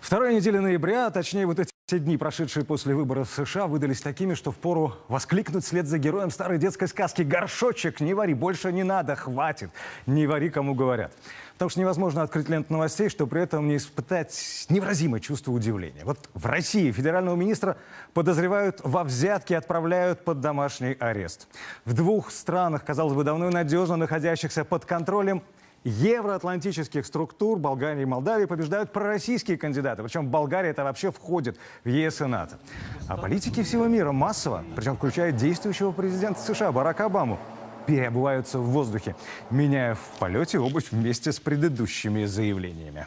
Вторая неделя ноября, а точнее вот эти дни, прошедшие после выборов в США, выдались такими, что впору воскликнуть вслед за героем старой детской сказки: «Горшочек, не вари, больше не надо, хватит, не вари, кому говорят». Потому что невозможно открыть ленту новостей, что при этом не испытать невыразимое чувство удивления. Вот в России федерального министра подозревают во взятке и отправляют под домашний арест. В двух странах, казалось бы, давно и надежно находящихся под контролем евроатлантических структур, Болгарии и Молдавии, побеждают пророссийские кандидаты. Причем Болгария это вообще входит в ЕС и НАТО. А политики всего мира массово, причем включая действующего президента США Барака Обаму, переобуваются в воздухе, меняя в полете обувь вместе с предыдущими заявлениями.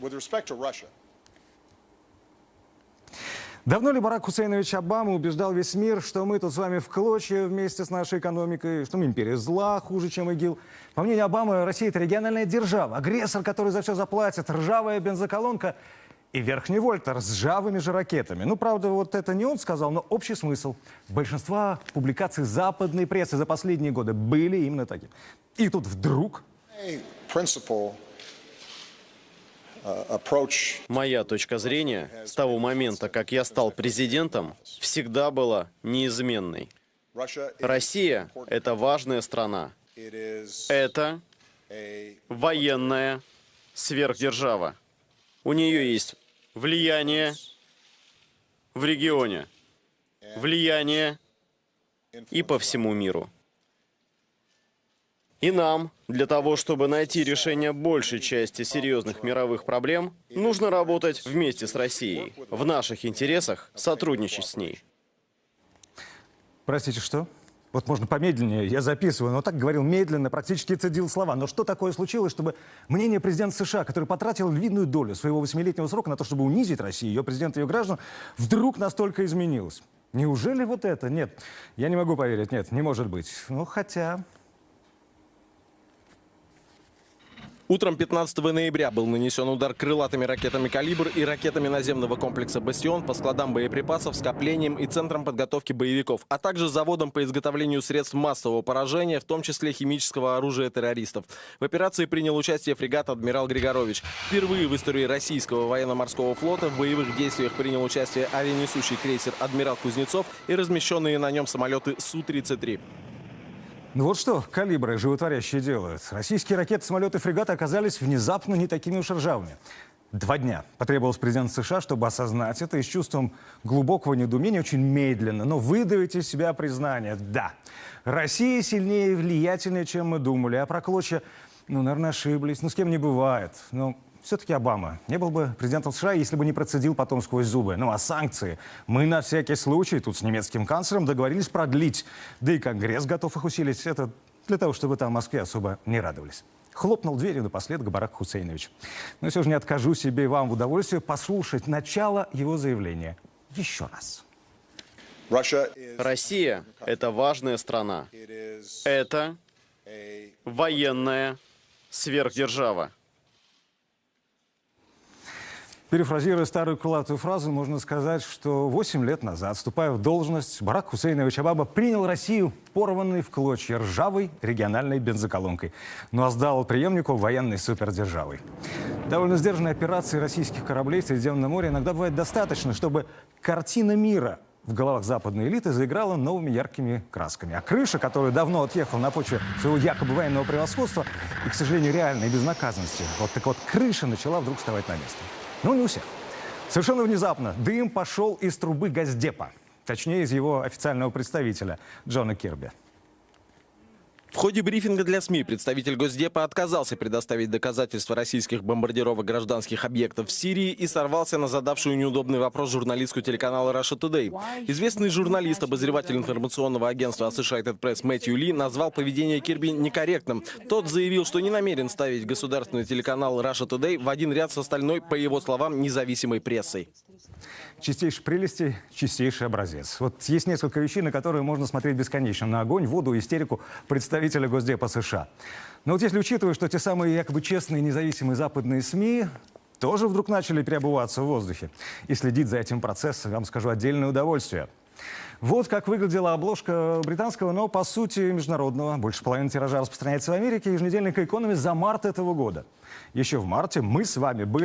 Давно ли Барак Хусейнович Обама убеждал весь мир, что мы тут с вами в клочья вместе с нашей экономикой, что мы империя зла, хуже, чем ИГИЛ? По мнению Обамы, Россия – это региональная держава, агрессор, который за все заплатит, ржавая бензоколонка и Верхний Вольтер с ржавыми же ракетами. Ну, правда, вот это не он сказал, но общий смысл. Большинство публикаций западной прессы за последние годы были именно такие. И тут вдруг... Моя точка зрения с того момента, как я стал президентом, всегда была неизменной. Россия – это важная страна. Это военная сверхдержава. У нее есть влияние в регионе, влияние и по всему миру. И нам, для того, чтобы найти решение большей части серьезных мировых проблем, нужно работать вместе с Россией. В наших интересах сотрудничать с ней. Простите, что? Вот можно помедленнее, я записываю, но так говорил медленно, практически цедил слова. Но что такое случилось, чтобы мнение президента США, который потратил львиную долю своего 8-летнего срока на то, чтобы унизить Россию, ее президента и ее граждан, вдруг настолько изменилось? Неужели вот это? Нет, я не могу поверить, нет, не может быть. Ну, хотя... Утром 15 ноября был нанесен удар крылатыми ракетами «Калибр» и ракетами наземного комплекса «Бастион» по складам боеприпасов, скоплениям и центрам подготовки боевиков, а также заводам по изготовлению средств массового поражения, в том числе химического оружия террористов. В операции принял участие фрегат «Адмирал Григорович». Впервые в истории российского военно-морского флота в боевых действиях принял участие авианесущий крейсер «Адмирал Кузнецов» и размещенные на нем самолеты Су-33. Ну вот что калибры животворящие делают. Российские ракеты, самолеты, фрегаты оказались внезапно не такими уж ржавыми. 2 дня потребовалось президенту США, чтобы осознать это и с чувством глубокого недоумения очень медленно, но выдавить из себя признание. Да, Россия сильнее и влиятельнее, чем мы думали. А про клочья, ну, наверное, ошиблись. Ну, с кем не бывает. Но все-таки Обама не был бы президентом США, если бы не процедил потом сквозь зубы. Ну, а санкции мы на всякий случай тут с немецким канцлером договорились продлить. Да и Конгресс готов их усилить. Это для того, чтобы там в Москве особо не радовались. Хлопнул дверью напоследок Барак Хусейнович. Но все же не откажу себе и вам в удовольствии послушать начало его заявления еще раз. Россия – это важная страна. Это военная сверхдержава. Перефразируя старую крылатую фразу, можно сказать, что 8 лет назад, вступая в должность, Барак Хусейнович Обама принял Россию порванной в клочья ржавой региональной бензоколонкой, но сдал преемнику военной супердержавой. Довольно сдержанной операции российских кораблей в Средиземном море иногда бывает достаточно, чтобы картина мира в головах западной элиты заиграла новыми яркими красками. А крыша, которую давно отъехала на почве своего якобы военного превосходства и, к сожалению, реальной безнаказанности, вот крыша начала вдруг вставать на место. Ну, не у всех. Совершенно внезапно дым пошел из трубы Госдепа. Точнее, из его официального представителя Джона Кирби. В ходе брифинга для СМИ представитель Госдепа отказался предоставить доказательства российских бомбардировок гражданских объектов в Сирии и сорвался на задавшую неудобный вопрос журналистку телеканала Russia Today. Известный журналист, обозреватель информационного агентства Associated Press Мэтью Ли назвал поведение Кирби некорректным. Тот заявил, что не намерен ставить государственный телеканал Russia Today в один ряд с остальной, по его словам, независимой прессой. Чистейшей прелести, чистейший образец. Вот есть несколько вещей, на которые можно смотреть бесконечно. На огонь, воду, истерику представителя Госдепа США. Но вот если учитывать, что те самые якобы честные независимые западные СМИ тоже вдруг начали переобуваться в воздухе. И следить за этим процессом, я вам скажу, отдельное удовольствие. Вот как выглядела обложка британского, но по сути международного, больше половины тиража распространяется в Америке, еженедельника «Экономист» за март этого года. Еще в марте мы с вами были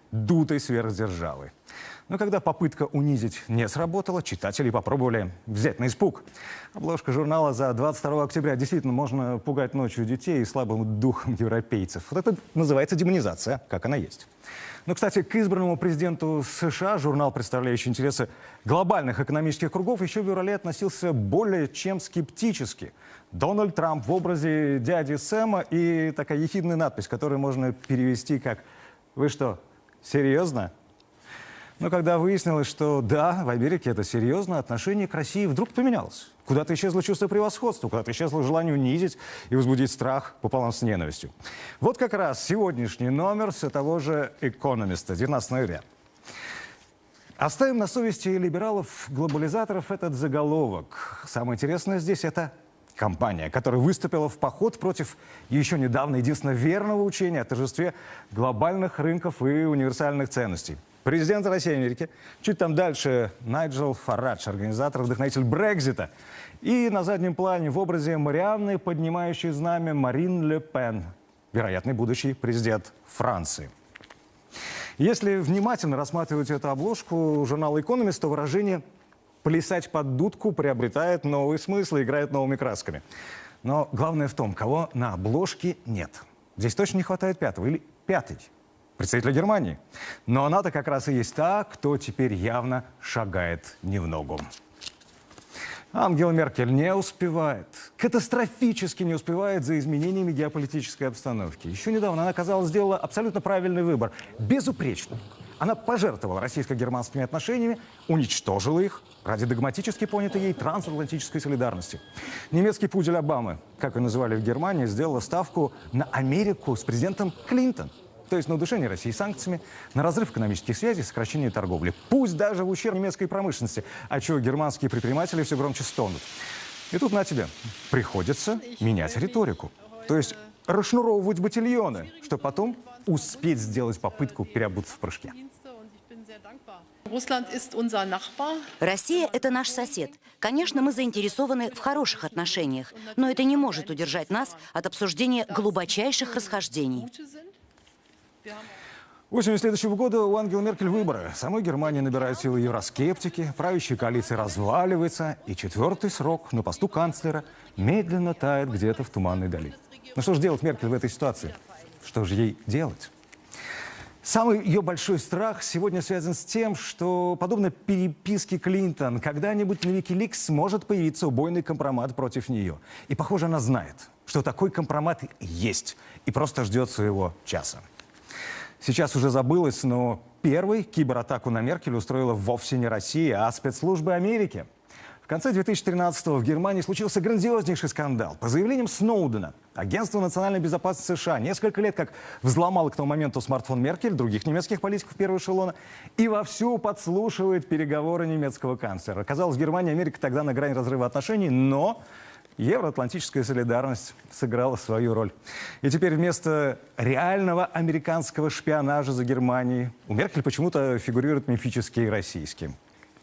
дутой сверхдержавой. Но когда попытка унизить не сработала, читатели попробовали взять на испуг. Обложка журнала за 22 октября. Действительно, можно пугать ночью детей и слабым духом европейцев. Вот это называется демонизация, как она есть. Но, кстати, к избранному президенту США журнал, представляющий интересы глобальных экономических кругов, еще в феврале относился более чем скептически. Дональд Трамп в образе дяди Сэма и такая ехидная надпись, которую можно перевести как «Вы что, серьезно?». Но когда выяснилось, что да, в Америке это серьезно, отношение к России вдруг поменялось. Куда-то исчезло чувство превосходства, куда-то исчезло желание унизить и возбудить страх пополам с ненавистью. Вот как раз сегодняшний номер все того же «Экономиста», 19 ноября. Оставим на совести либералов-глобализаторов этот заголовок. Самое интересное здесь – это компания, которая выступила в поход против еще недавно единственно верного учения о торжестве глобальных рынков и универсальных ценностей. Президент России и Америки, чуть там дальше Найджел Фарадж, организатор, вдохновитель Брексита. И на заднем плане в образе Марианны, поднимающей знамя, Марин Ле Пен, вероятный будущий президент Франции. Если внимательно рассматривать эту обложку журнала «Экономист», то выражение «плясать под дудку» приобретает новый смысл и играет новыми красками. Но главное в том, кого на обложке нет. Здесь точно не хватает пятого или пятый. Представителя Германии. Но она-то как раз и есть та, кто теперь явно шагает не в ногу. Ангела Меркель не успевает, катастрофически не успевает за изменениями геополитической обстановки. Еще недавно она, казалось, сделала абсолютно правильный выбор. Безупречный. Она пожертвовала российско-германскими отношениями, уничтожила их ради догматически понятой ей трансатлантической солидарности. Немецкий пудель Обамы, как ее называли в Германии, сделала ставку на Америку с президентом Клинтон. То есть на удушение России санкциями, на разрыв экономических связей, сокращение торговли. Пусть даже в ущерб немецкой промышленности, отчего германские предприниматели все громче стонут. И тут на тебе приходится менять риторику. То есть расшнуровывать батальоны, чтобы потом успеть сделать попытку переобуться в прыжке. Россия – это наш сосед. Конечно, мы заинтересованы в хороших отношениях, но это не может удержать нас от обсуждения глубочайших расхождений. Осенью следующего года у Ангелы Меркель выборы. В самой Германии набирают силы евроскептики, правящая коалиция разваливается, и четвертый срок на посту канцлера медленно тает где-то в туманной дали. Ну что же делать Меркель в этой ситуации? Что же ей делать? Самый ее большой страх сегодня связан с тем, что, подобно переписке Клинтон, когда-нибудь на Wikileaks может появиться убойный компромат против нее. И, похоже, она знает, что такой компромат есть и просто ждет своего часа. Сейчас уже забылось, но первой кибератаку на Меркель устроила вовсе не Россия, а спецслужбы Америки. В конце 2013-го в Германии случился грандиознейший скандал. По заявлениям Сноудена, Агентство национальной безопасности США несколько лет как взломало к тому моменту смартфон Меркель, других немецких политиков первого эшелона, и вовсю подслушивает переговоры немецкого канцлера. Казалось, Германия и Америка тогда на грани разрыва отношений, но евроатлантическая солидарность сыграла свою роль. И теперь вместо реального американского шпионажа за Германией у Меркель почему-то фигурирует мифический российский.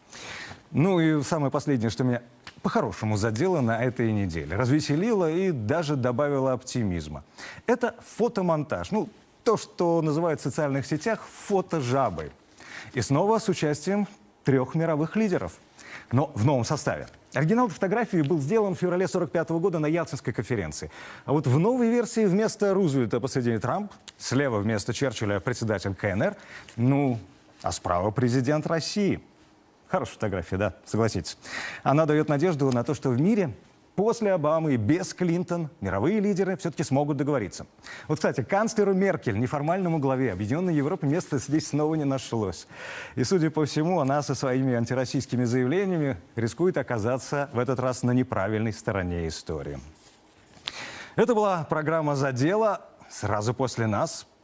Ну и самое последнее, что меня по-хорошему задело на этой неделе. Развеселило и даже добавило оптимизма. Это фотомонтаж. Ну, то, что называют в социальных сетях фотожабой. И снова с участием 3 мировых лидеров. Но в новом составе. Оригинал фотографии был сделан в феврале 1945 года на Ялтинской конференции. А вот в новой версии вместо Рузвельта посредине Трамп, слева вместо Черчилля председатель КНР, ну, а справа президент России. Хорошая фотография, да, согласитесь. Она дает надежду на то, что в мире после Обамы и без Клинтон мировые лидеры все-таки смогут договориться. Вот, кстати, канцлеру Меркель, неформальному главе Объединенной Европы, места здесь снова не нашлось. И, судя по всему, она со своими антироссийскими заявлениями рискует оказаться в этот раз на неправильной стороне истории. Это была программа «За дело». Сразу после нас